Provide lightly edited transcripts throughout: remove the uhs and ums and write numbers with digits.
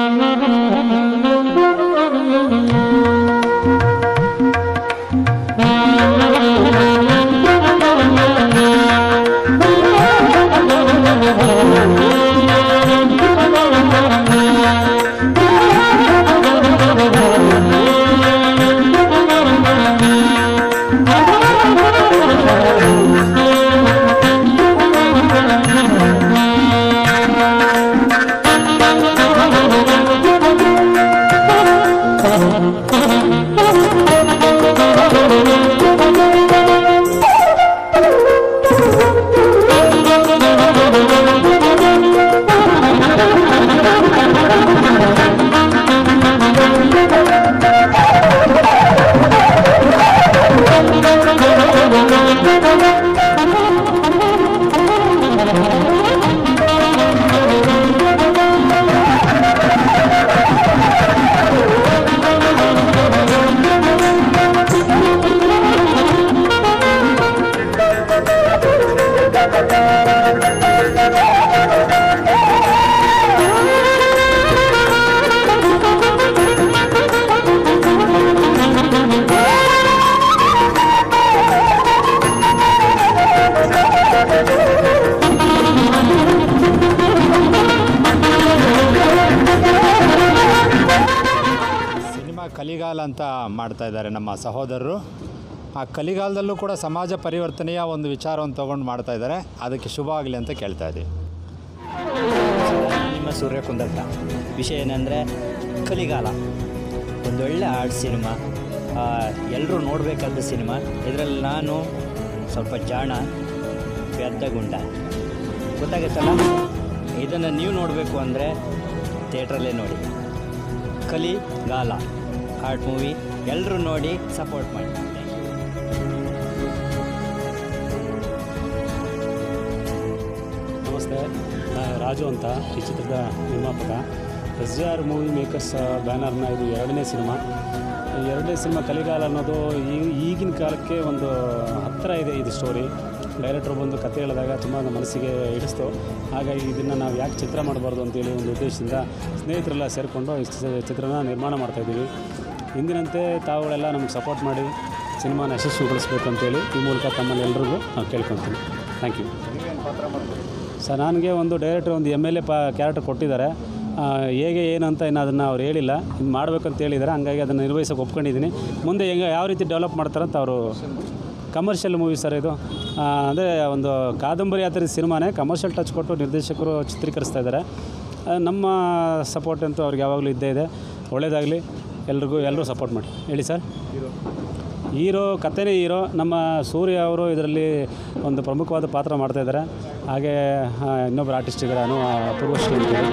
ಕಲಿಗಾಲ ಅಂತ ಮಾಡ್ತಾ ಇದ್ದಾರೆ ನಮ್ಮ ಸಹೋದರರು. ಆ ಕಲಿಗಾಲದಲ್ಲೂ ಕೂಡ ಸಮಾಜ ಪರಿವರ್ತನೆಯ ಒಂದು ವಿಚಾರವನ್ನು ತೊಗೊಂಡು ಮಾಡ್ತಾ ಇದ್ದಾರೆ. ಅದಕ್ಕೆ ಶುಭ ಆಗಲಿ ಅಂತ ಕೇಳ್ತಾ ಇದ್ದೀವಿ. ನಿಮ್ಮ ಸೂರ್ಯಕುಂದರ್ತ ವಿಷಯ ಏನಂದರೆ ಕಲಿಗಾಲ ಒಂದೊಳ್ಳೆ ಆರ್ಟ್ ಸಿನಿಮಾ, ಎಲ್ಲರೂ ನೋಡಬೇಕಾದ ಸಿನಿಮಾ. ಇದರಲ್ಲಿ ನಾನು ಸ್ವಲ್ಪ ಜಾಣ ಪೆದ್ದಗುಂಡ ಗೊತ್ತಾಗುತ್ತಲ್ಲ. ಇದನ್ನು ನೀವು ನೋಡಬೇಕು ಅಂದರೆ ಥಿಯೇಟ್ರಲ್ಲೇ ನೋಡಿ. ಕಲಿಗಾಲ ಆರ್ಟ್ ಮೂವಿ ಎಲ್ಲರೂ ನೋಡಿ ಸಪೋರ್ಟ್ ಮಾಡಿ. ನಮಸ್ತೆ, ರಾಜು ಅಂತ ಈ ಚಿತ್ರದ ನಿರ್ಮಾಪಕ. SJR ಮೂವಿ ಮೇಕರ್ಸ್ ಬ್ಯಾನರ್ನ ಇದು ಎರಡನೇ ಸಿನಿಮಾ. ಈ ಎರಡನೇ ಸಿನಿಮಾ ಕಲಿಗಾಲ ಅನ್ನೋದು ಈಗಿನ ಕಾಲಕ್ಕೆ ಒಂದು ಹತ್ತಿರ ಇದೆ. ಇದು ಸ್ಟೋರಿ ಡೈರೆಕ್ಟ್ರು ಬಂದು ಕತೆ ಹೇಳಿದಾಗ ತುಂಬ ಮನಸ್ಸಿಗೆ ಹಿಡಿಸ್ತು. ಹಾಗಾಗಿ ಇದನ್ನು ನಾವು ಯಾಕೆ ಚಿತ್ರ ಮಾಡಬಾರ್ದು ಅಂತೇಳಿ ಒಂದು ಉದ್ದೇಶದಿಂದ ಸ್ನೇಹಿತರೆಲ್ಲ ಸೇರಿಕೊಂಡು ಈ ಚಿತ್ರನ ನಿರ್ಮಾಣ ಮಾಡ್ತಾಯಿದ್ದೀವಿ. ಹಿಂದಿನಂತೆ ತಾವುಗಳೆಲ್ಲ ನಮ್ಗೆ ಸಪೋರ್ಟ್ ಮಾಡಿ ಸಿನಿಮಾನ ಯಶಸ್ವಿಗೊಳಿಸ್ಬೇಕು ಅಂತೇಳಿ ಈ ಮೂಲಕ ತಮ್ಮಲ್ಲಿ ಎಲ್ರಿಗೂ ನಾವು ಕೇಳ್ಕೊತೀನಿ. Thank you sir. ನನಗೆ ಒಂದು ಡೈರೆಕ್ಟ್ರ್ ಒಂದು MLA ಕ್ಯಾರೆಕ್ಟರ್ ಕೊಟ್ಟಿದ್ದಾರೆ. ಹೇಗೆ ಏನಂತ ಇನ್ನು ಅದನ್ನು ಅವ್ರು ಹೇಳಿಲ್ಲ, ಇನ್ನು ಮಾಡಬೇಕಂತ ಹೇಳಿದ್ದಾರೆ. ಹಂಗಾಗಿ ಅದನ್ನು ನಿರ್ವಹಿಸೋಕೆ ಒಪ್ಕೊಂಡಿದ್ದೀನಿ. ಮುಂದೆ ಯಾವ ರೀತಿ ಡೆವಲಪ್ ಮಾಡ್ತಾರಂತ ಅವರು. ಕಮರ್ಷಿಯಲ್ ಮೂವಿ ಸರ್ ಇದು. ಅಂದರೆ ಒಂದು ಕಾದಂಬರಿ ಆ ಥರದ ಸಿನಿಮಾನೇ ಕಮರ್ಷಿಯಲ್ ಟಚ್ ಕೊಟ್ಟು ನಿರ್ದೇಶಕರು ಚಿತ್ರೀಕರಿಸ್ತಾ ಇದ್ದಾರೆ. ನಮ್ಮ ಸಪೋರ್ಟ್ ಅಂತೂ ಅವ್ರಿಗೆ ಯಾವಾಗಲೂ ಇದ್ದೇ ಇದೆ. ಒಳ್ಳೆಯದಾಗಲಿ ಎಲ್ಲರೂ ಸಪೋರ್ಟ್ ಮಾಡಿ. ಹೇಳಿ ಸರ್. ಹೀರೋ ಕಥೆನೇ ಹೀರೋ ನಮ್ಮ ಸೂರ್ಯ ಅವರು ಇದರಲ್ಲಿ ಒಂದು ಪ್ರಮುಖವಾದ ಪಾತ್ರ ಮಾಡ್ತಾಯಿದ್ದಾರೆ. ಹಾಗೆ ಇನ್ನೊಬ್ಬರು ಆರ್ಟಿಸ್ಟ್ ಇದ್ದಾರೆ, ಅಪೂರ್ವಶ್ರೀ ಅಂತ.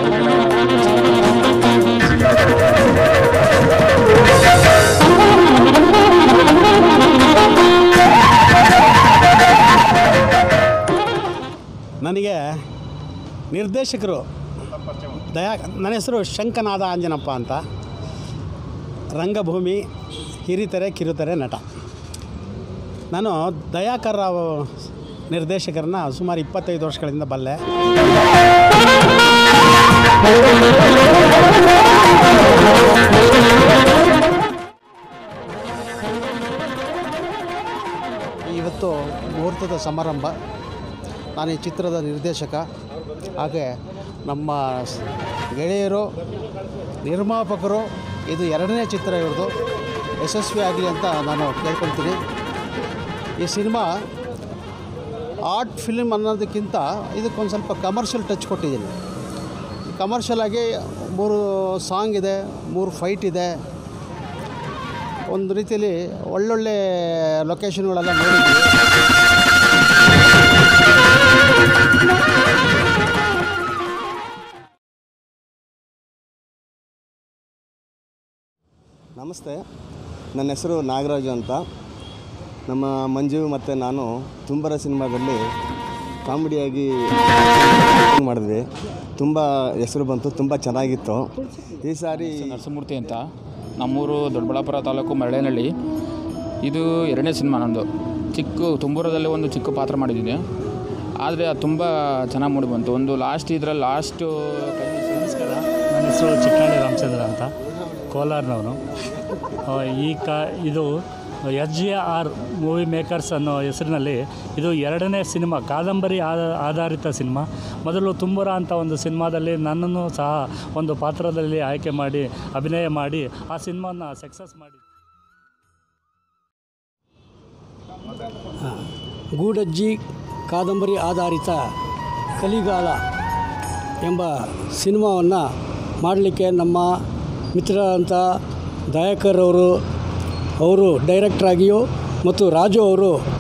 ನನಗೆ ನಿರ್ದೇಶಕರು ನನ್ನ ಹೆಸರು ಶಂಕನಾದ ಆಂಜನಪ್ಪ ಅಂತ. ರಂಗಭೂಮಿ ಹಿರಿತೆರೆ ಕಿರುತೆರೆ ನಟ. ನಾನು ದಯಾಕರ್ ರಾವ್ ನಿರ್ದೇಶಕರನ್ನ ಸುಮಾರು 25 ವರ್ಷಗಳಿಂದ ಬಲ್ಲೆ. ಇವತ್ತು ಮುಹೂರ್ತದ ಸಮಾರಂಭ. ನಾನು ಈ ಚಿತ್ರದ ನಿರ್ದೇಶಕ. ಹಾಗೆ ನಮ್ಮ ಗೆಳೆಯರು ನಿರ್ಮಾಪಕರು ಇದು ಎರಡನೇ ಚಿತ್ರ ಇವ್ರದ್ದು ಯಶಸ್ವಿ ಆಗಲಿ ಅಂತ ನಾನು ಕೇಳ್ಕೊಳ್ತೀನಿ. ಈ ಸಿನಿಮಾ ಆರ್ಟ್ ಫಿಲ್ಮ್ ಅನ್ನೋದಕ್ಕಿಂತ ಇದಕ್ಕೊಂದು ಸ್ವಲ್ಪ ಕಮರ್ಷಿಯಲ್ ಟಚ್ ಕೊಟ್ಟಿದ್ದೀನಿ. ಕಮರ್ಷಿಯಲಾಗಿ 3 ಸಾಂಗ್ ಇದೆ, 3 ಫೈಟ್ ಇದೆ. ಒಂದು ರೀತಿಯಲ್ಲಿ ಒಳ್ಳೊಳ್ಳೆ ಲೊಕೇಶನ್ಗಳೆಲ್ಲ ನೋಡಿದ್ವಿ. ನಮಸ್ತೆ, ನನ್ನ ಹೆಸರು ನಾಗರಾಜು ಅಂತ. ನಮ್ಮ ಮಂಜು ಮತ್ತು ನಾನು ತುಂಬರ ಸಿನಿಮಾದಲ್ಲಿ ಕಾಮಿಡಿಯಾಗಿ ಮಾಡಿದ್ವಿ. ತುಂಬ ಹೆಸರು ಬಂತು, ತುಂಬ ಚೆನ್ನಾಗಿತ್ತು. ಈ ಸಾರಿ ನರಸಿಂಹಮೂರ್ತಿ ಅಂತ, ನಮ್ಮೂರು ದೊಡ್ಡಬಳ್ಳಾಪುರ ತಾಲೂಕು ಮರಳೇನಹಳ್ಳಿ. ಇದು ಎರಡನೇ ಸಿನಿಮಾ ನಂದು. ತುಂಬೂರದಲ್ಲಿ ಒಂದು ಚಿಕ್ಕ ಪಾತ್ರ ಮಾಡಿದ್ದೀನಿ, ಆದರೆ ಅದು ತುಂಬ ಚೆನ್ನಾಗಿ ಮೂಡಿ ಬಂತು. ಒಂದು ಲಾಸ್ಟ್ ನಮಸ್ಕಾರ, ನನ್ನ ನನ್ನ ಹೆಸರು ಚಿಕ್ಕನಹಳ್ಳಿ ರಾಮಚಂದ್ರ ಅಂತ, ಕೋಲಾರನವನು. ಇದು SJR ಮೂವಿ ಮೇಕರ್ಸ್ ಅನ್ನೋ ಹೆಸರಿನಲ್ಲಿ ಇದು 2ನೇ ಸಿನಿಮಾ, ಕಾದಂಬರಿ ಆಧಾರಿತ ಸಿನಿಮಾ. ಮೊದಲು ತುಂಬುರ ಅಂತ ಒಂದು ಸಿನಿಮಾದಲ್ಲಿ ನನ್ನನ್ನು ಸಹ ಒಂದು ಪಾತ್ರದಲ್ಲಿ ಆಯ್ಕೆ ಮಾಡಿ ಅಭಿನಯ ಮಾಡಿ ಆ ಸಿನಿಮಾನ ಸಕ್ಸಸ್ ಮಾಡಿ. ಗೂಡಜ್ಜಿ ಕಾದಂಬರಿ ಆಧಾರಿತ ಕಲಿಗಾಲ ಎಂಬ ಸಿನಿಮಾವನ್ನು ಮಾಡಲಿಕ್ಕೆ ನಮ್ಮ ಮಿತ್ರರಂಥ ದಯಾಕರ್ ಅವರು ಡೈರೆಕ್ಟ್ರಾಗಿಯೂ ಮತ್ತು ರಾಜು ಅವರು